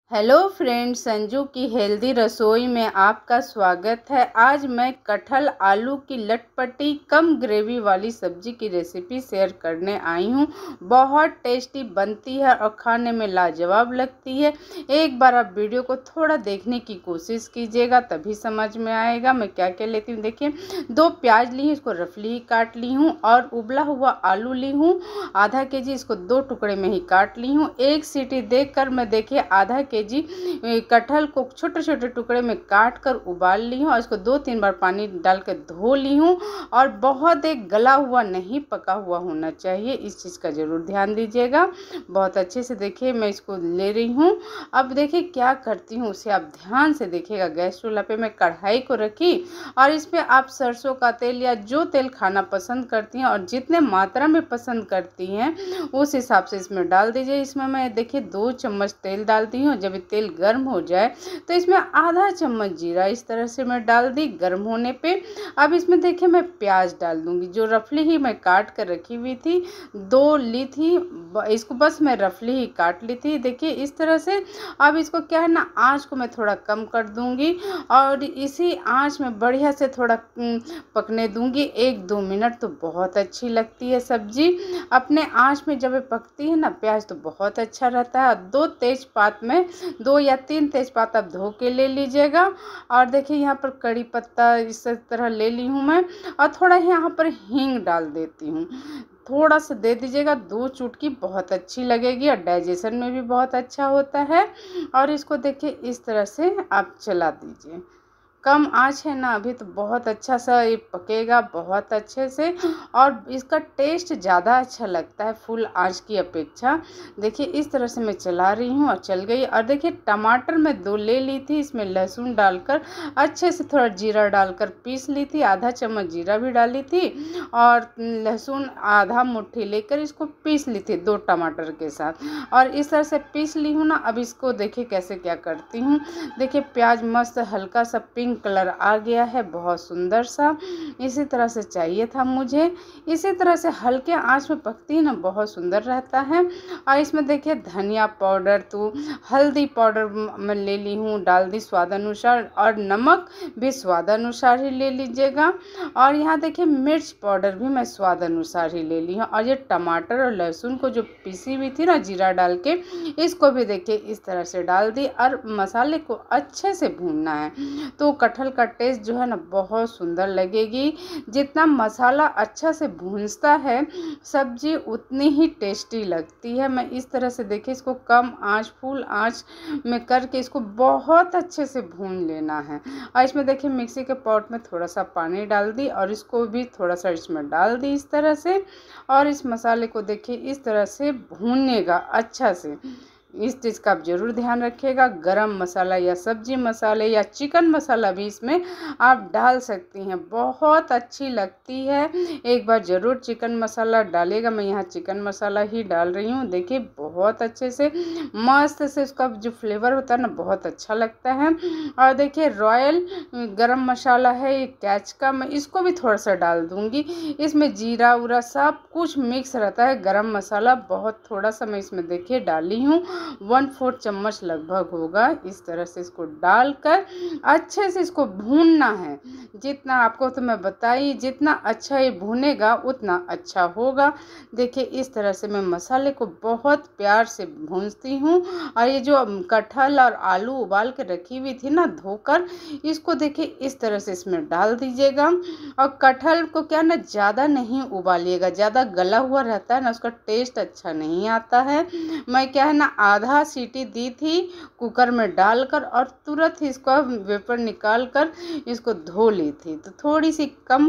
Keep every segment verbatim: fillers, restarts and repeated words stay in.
Hello friends, Sanju की healthy रसोई में आपका स्वागत है। आज मैं कटहल आलू की लटपटी कम ग्रेवी वाली सब्जी की रेसिपी शेयर करने आई हूँ। बहुत टेस्टी बनती है और खाने में लाजवाब लगती है। एक बार आप वीडियो को थोड़ा देखने की कोशिश कीजिएगा, तभी समझ में आएगा मैं क्या क्या लेती हूँ। देखिए, दो प्याज ली हूँ, इसको रफली ही काट ली हूँ, और उबला हुआ आलू ली हूँ आधा के जी, इसको दो टुकड़े में ही काट ली हूँ। एक सीटी देकर मैं देखिए आधा के जी कटहल को छोटे छोटे टुकड़े में काट कर उबाल ली हूँ और इसको दो तीन बार पानी डालकर धो ली हूँ। और बहुत एक गला हुआ नहीं, पका हुआ होना चाहिए, इस चीज़ का ज़रूर ध्यान दीजिएगा। बहुत अच्छे से देखिए मैं इसको ले रही हूँ। अब देखिए क्या करती हूँ उसे आप ध्यान से देखिएगा। गैस चूल्हा पे मैं कढ़ाई को रखी और इसमें आप सरसों का तेल या जो तेल खाना पसंद करती हैं और जितने मात्रा में पसंद करती हैं उस हिसाब से इसमें डाल दीजिए। इसमें मैं देखिए दो चम्मच तेल डालती हूँ। जब तेल गर्म हो जाए तो इसमें आधा चम्मच जीरा इस तरह से मैं डाल दी गर्म होने पे। अब इसमें देखिए मैं प्याज डाल दूंगी, जो रफली ही मैं काट कर रखी हुई थी, दो ली थी, इसको बस मैं रफली ही काट ली थी। देखिए इस तरह से। अब इसको क्या है ना, आँच को मैं थोड़ा कम कर दूंगी और इसी आँच में बढ़िया से थोड़ा पकने दूंगी एक दो मिनट। तो बहुत अच्छी लगती है सब्जी। अपने आँच में जब पकती है ना प्याज तो बहुत अच्छा रहता है। दो तेजपात में दो या तीन तेजपात आप धो के ले लीजिएगा। और देखिए यहाँ पर कड़ी पत्ता इस तरह ले ली हूँ मैं, और थोड़ा यहाँ पर हींग डाल देती हूँ। थोड़ा सा दे दीजिएगा, दो चुटकी, बहुत अच्छी लगेगी और डाइजेशन में भी बहुत अच्छा होता है। और इसको देखिए इस तरह से आप चला दीजिए। कम आंच है ना अभी, तो बहुत अच्छा सा ये पकेगा बहुत अच्छे से और इसका टेस्ट ज़्यादा अच्छा लगता है फुल आंच की अपेक्षा। देखिए इस तरह से मैं चला रही हूँ और चल गई। और देखिए टमाटर मैं दो ले ली थी, इसमें लहसुन डालकर अच्छे से थोड़ा जीरा डालकर पीस ली थी, आधा चम्मच जीरा भी डाली थी और लहसुन आधा मुट्ठी लेकर इसको पीस ली थी दो टमाटर के साथ। और इस तरह से पीस ली हूँ ना। अब इसको देखिए कैसे क्या करती हूँ। देखिए प्याज मस्त हल्का सा पिंक कलर आ गया है, बहुत सुंदर सा। इसी तरह से चाहिए था मुझे। इसी तरह से हल्के आंच में पकती है ना, बहुत सुंदर रहता है। और इसमें देखिए धनिया पाउडर, तो हल्दी पाउडर मैं ले ली हूँ, डाल दी स्वाद अनुसार, और नमक भी स्वाद अनुसार ही ले लीजिएगा। और यहाँ देखिए मिर्च पाउडर भी मैं स्वाद अनुसार ही ले ली हूँ। और ये टमाटर और लहसुन को जो पीसी हुई थी ना जीरा डाल के, इसको भी देखिए इस तरह से डाल दी और मसाले को अच्छे से भूनना है। तो कटहल का टेस्ट जो है ना बहुत सुंदर लगेगी। जितना मसाला अच्छा से भूनता है सब्जी उतनी ही टेस्टी लगती है। मैं इस तरह से देखिए इसको कम आंच फुल आंच में करके इसको बहुत अच्छे से भून लेना है। और इसमें देखिए मिक्सी के पॉट में थोड़ा सा पानी डाल दी और इसको भी थोड़ा सा इसमें डाल दी इस तरह से। और इस मसाले को देखिए इस तरह से भूनेगा अच्छा से। इस चीज़ का आप ज़रूर ध्यान रखिएगा। गरम मसाला या सब्जी मसाले या चिकन मसाला भी इसमें आप डाल सकती हैं, बहुत अच्छी लगती है। एक बार ज़रूर चिकन मसाला डालेगा। मैं यहाँ चिकन मसाला ही डाल रही हूँ। देखिए बहुत अच्छे से मस्त से उसका जो फ्लेवर होता है ना बहुत अच्छा लगता है। और देखिए रॉयल गरम मसाला है ये कैच का, मैं इसको भी थोड़ा सा डाल दूँगी। इसमें जीरा उरा सब कुछ मिक्स रहता है। गरम मसाला बहुत थोड़ा सा मैं इसमें देखिए डाली हूँ, वन फोर्थ चम्मच लगभग होगा। इस तरह से इसको डालकर अच्छे से इसको भूनना है। जितना आपको तो मैं बताई, जितना अच्छा ये भूनेगा उतना अच्छा होगा। देखिए इस तरह से मैं मसाले को बहुत प्यार से भूनती हूँ। और ये जो कटहल और आलू उबाल के रखी हुई थी ना धोकर, इसको देखिए इस तरह से इसमें डाल दीजिएगा। और कटहल को क्या ना ज़्यादा नहीं उबालिएगा, ज़्यादा गला हुआ रहता है ना उसका टेस्ट अच्छा नहीं आता है। मैं क्या है ना आधा सीटी दी थी कुकर में डालकर और तुरंत ही इसको वेपर निकाल कर इसको धो ली थी। तो थोड़ी सी कम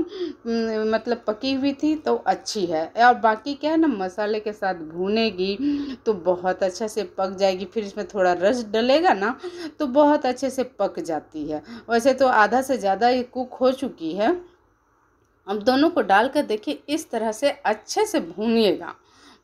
मतलब पकी हुई थी तो अच्छी है। और बाकी क्या है ना मसाले के साथ भूनेगी तो बहुत अच्छा से पक जाएगी। फिर इसमें थोड़ा रस डलेगा ना तो बहुत अच्छे से पक जाती है। वैसे तो आधा से ज़्यादा ये कुक हो चुकी है। अब दोनों को डालकर देखिए इस तरह से अच्छे से भूनिएगा,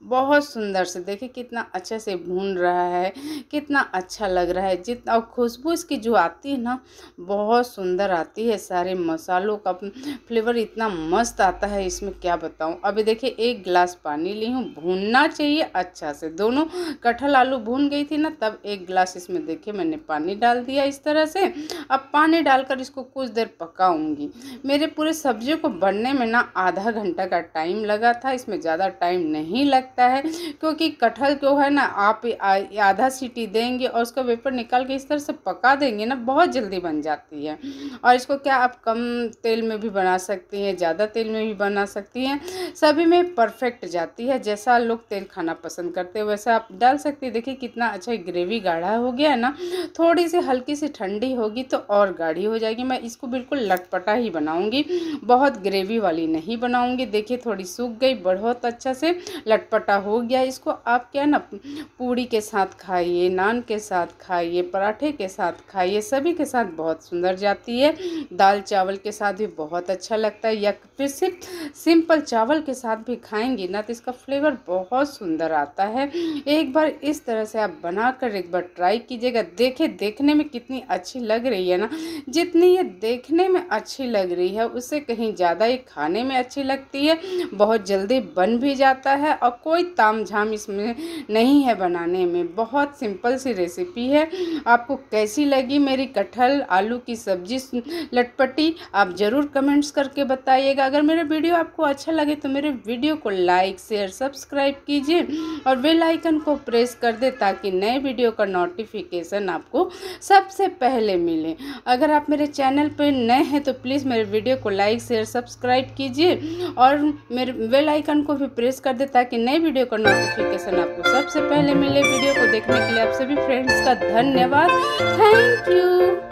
बहुत सुंदर से देखिए कितना अच्छे से भून रहा है, कितना अच्छा लग रहा है। जितना और खुशबू इसकी जो आती है ना, बहुत सुंदर आती है। सारे मसालों का फ्लेवर इतना मस्त आता है इसमें, क्या बताऊं। अभी देखिए एक गिलास पानी ली हूँ, भूनना चाहिए अच्छा से। दोनों कटहल आलू भून गई थी ना, तब एक गिलास इसमें देखिए मैंने पानी डाल दिया इस तरह से। अब पानी डालकर इसको कुछ देर पकाऊंगी। मेरे पूरे सब्जियों को बनने में ना आधा घंटा का टाइम लगा था, इसमें ज़्यादा टाइम नहीं लगता है, क्योंकि कटहल को है ना आप आधा सीटी देंगे और उसका वेपर निकाल के इस तरह से पका देंगे ना, बहुत जल्दी बन जाती है। और इसको क्या आप कम तेल में भी बना सकती हैं, ज़्यादा तेल में भी बना सकती हैं, सभी में परफेक्ट जाती है। जैसा लोग तेल खाना पसंद करते हैं वैसा आप डाल सकती हैं। देखिए कितना अच्छा ग्रेवी गाढ़ा हो गया है ना। थोड़ी सी हल्की सी ठंडी होगी तो और गाढ़ी हो जाएगी। मैं इसको बिल्कुल लटपटा ही बनाऊंगी, बहुत ग्रेवी वाली नहीं बनाऊंगी। देखिए थोड़ी सूख गई, बहुत अच्छा से लटपटा हो गया। इसको आप क्या ना पूड़ी के साथ खाइए, नान के साथ खाइए, पराठे के साथ खाइए, सभी के साथ बहुत सुंदर जाती है। दाल चावल के साथ भी बहुत अच्छा लगता है, या फिर सिर्फ सिंपल चावल के साथ भी खाएंगी ना तो इसका फ्लेवर बहुत सुंदर आता है। एक बार इस तरह से आप बनाकर एक बार ट्राई कीजिएगा। देखे देखने में कितनी अच्छी लग रही है ना, जितनी ये देखने में अच्छी लग रही है उससे कहीं ज़्यादा ये खाने में अच्छी लगती है। बहुत जल्दी बन भी जाता है और कोई तामझाम इसमें नहीं है बनाने में, बहुत सिंपल सी रेसिपी है। आपको कैसी लगी मेरी कटहल आलू की सब्जी लटपटी, आप ज़रूर कमेंट्स करके बताइएगा। अगर मेरा वीडियो आपको अच्छा लगे तो मेरे वीडियो को लाइक शेयर सब्सक्राइब कीजिए और बेल आइकन को प्रेस कर दे, ताकि नए वीडियो का नोटिफिकेशन आपको सबसे पहले मिले। अगर आप मेरे चैनल पर नए हैं तो प्लीज़ मेरे वीडियो को लाइक शेयर सब्सक्राइब कीजिए और मेरे बेल आइकन को भी प्रेस कर दे, ताकि नए वीडियो का नोटिफिकेशन आपको सबसे पहले मिले। वीडियो को देखने के लिए आप सभी फ्रेंड्स का धन्यवाद। Thank you.